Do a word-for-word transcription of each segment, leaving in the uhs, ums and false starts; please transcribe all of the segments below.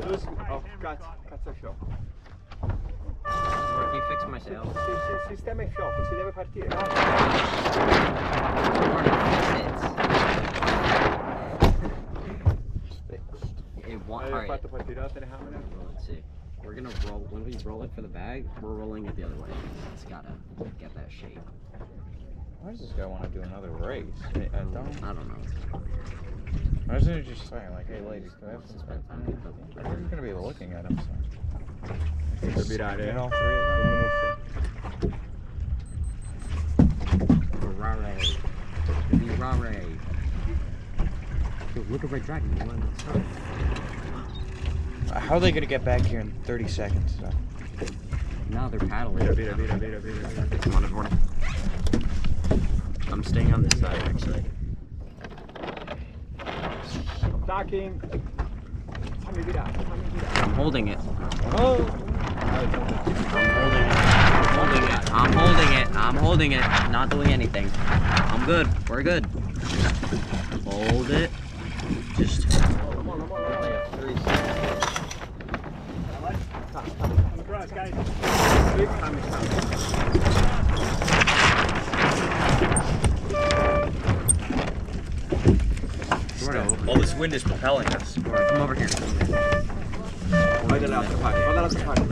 Dus, oh, cut, cazzo fiocco. Perché fix myself. Si, si, sistema il fiocco, si deve partire. No? It won't. Hai fatto partire la telecamera? Let's see. We're gonna roll, when we roll it for the bag, we're rolling it the other way. It's gotta get that shape. Why does this guy want to do another race? I, I don't. I don't know. Why doesn't he just say, like, hey ladies, can I have some spend time? Everybody's gonna be looking at him, so. Per virare. Get all three of them. Ferrari. Ferrari. Dude, look at Red Dragon. You want to start? How are they gonna get back here in thirty seconds? So? Now they're paddling. Vira, vira, vira, vira, vira, vira. Come on, everyone. I'm staying on this side, actually. Attacking. Fammi virare, fammi virare. I'm holding it. Oh! I'm holding it. I'm holding it. I'm holding it. Not doing anything. I'm good. We're good. Hold it. Just. All this wind is propelling us. Come over here. Vai dall'altra parte, vai dall'altra parte.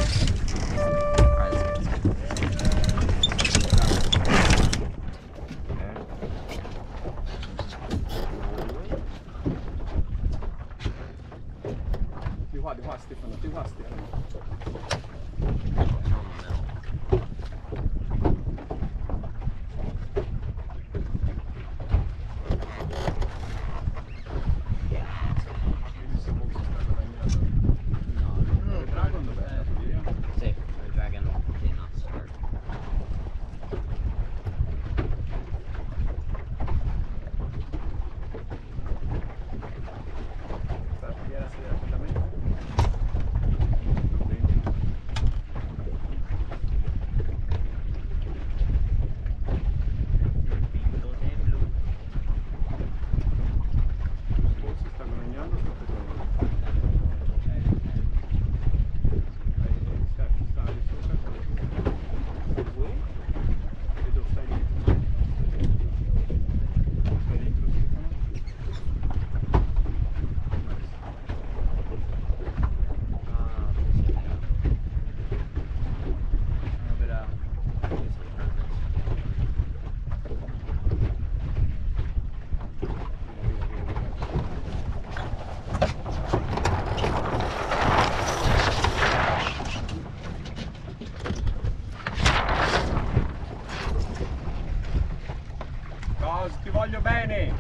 Di qua, di qua Stefano, di qua Stefano. Ti voglio bene!